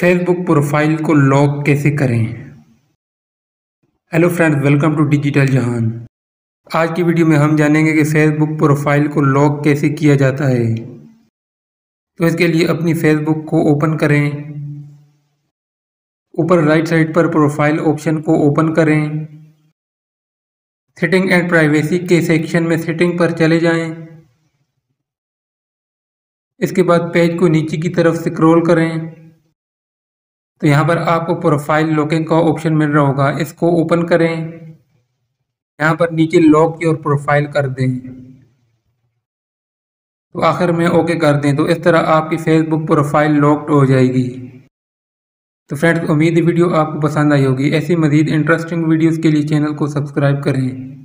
Facebook profile को lock कैसे करें। Hello friends, welcome to digital Jahan. आज की वीडियो में हम जानेंगे कि फेसबुक प्रोफाइल को लॉक कैसे किया जाता है। तो इसके लिए अपनी फेसबुक को ओपन करें। ऊपर राइट साइड पर प्रोफाइल ऑप्शन को ओपन करें। सेटिंग एंड प्राइवेसी के सेक्शन में सेटिंग पर चले जाएं। इसके बाद पेज को नीचे की तरफ स्क्रॉल करें तो यहाँ पर आपको प्रोफाइल लॉकिंग का ऑप्शन मिल रहा होगा, इसको ओपन करें। यहाँ पर नीचे लॉक योर प्रोफाइल कर दें तो आखिर में ओके कर दें। तो इस तरह आपकी फेसबुक प्रोफाइल लॉक्ड हो जाएगी। तो फ्रेंड्स, उम्मीद है वीडियो आपको पसंद आई होगी। ऐसी मज़ीद इंटरेस्टिंग वीडियोस के लिए चैनल को सब्सक्राइब करें।